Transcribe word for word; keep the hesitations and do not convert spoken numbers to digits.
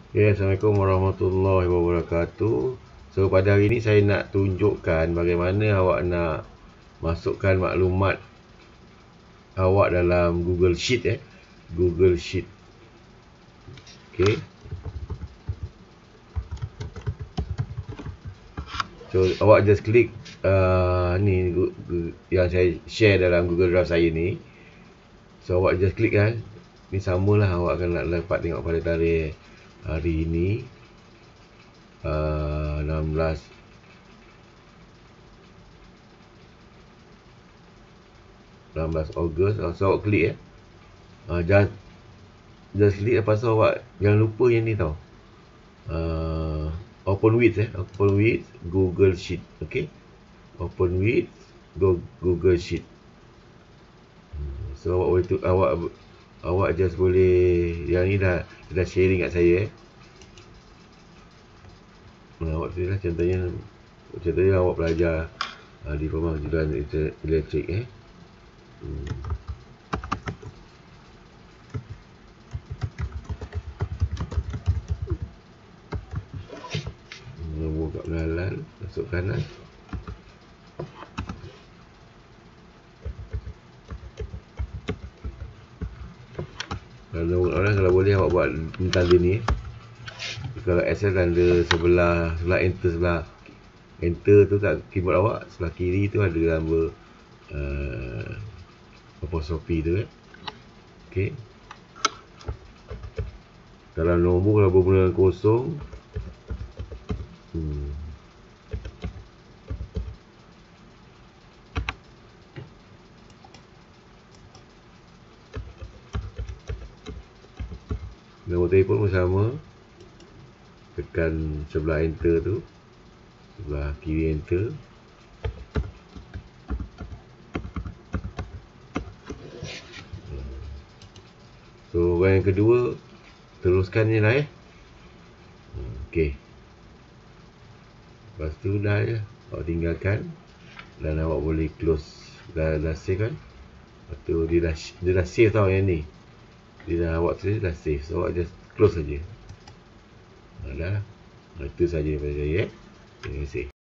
Okay, Assalamualaikum warahmatullahi wabarakatuh. So pada hari ini saya nak tunjukkan bagaimana awak nak masukkan maklumat awak dalam Google Sheet eh. Google Sheet. Okay. So awak just klik uh, ni yang saya share dalam Google Drive saya ni. So awak just klik kan. Ni samalah awak akan nak dapat tengok pada tarikh hari ini uh, enam belas Ogos. So awak klik eh. Uh, just just klik, lepas tu awak jangan lupa yang ni tau. Uh, open with eh. Open with Google Sheet. Okay. Open with Google Sheet. So awak boleh tu, awak awak just boleh, yang ni dah dah sharing kat saya eh. Nah, awak tu lah contohnya, contohnya awak belajar uh, di pemajulan elektrik eh. Hmm. Nombor kat pengenalan, masuk kanan. Kalau orang kalau boleh awak buat tanda ni eh. Kalau Excel tanda sebelah sebelah enter sebelah enter tu kat keyboard awak, sebelah kiri tu ada gambar uh, apostrophe tu eh. Okey. Kalau nombor kalau bermula dengan kosong, hmm. Nombor telefon pun sama. Tekan sebelah enter tu, sebelah kiri enter. So yang kedua teruskan je lah eh. Okey. Lepas tu dah je awak tinggalkan dan awak boleh close. Dah, dah save kan. Lepas tu dia dah, dia dah save tau yang ni. Dia dah, awak tulis dah save. So awak just close saja. Dah. Itu saja daripada saya eh. Terima kasih.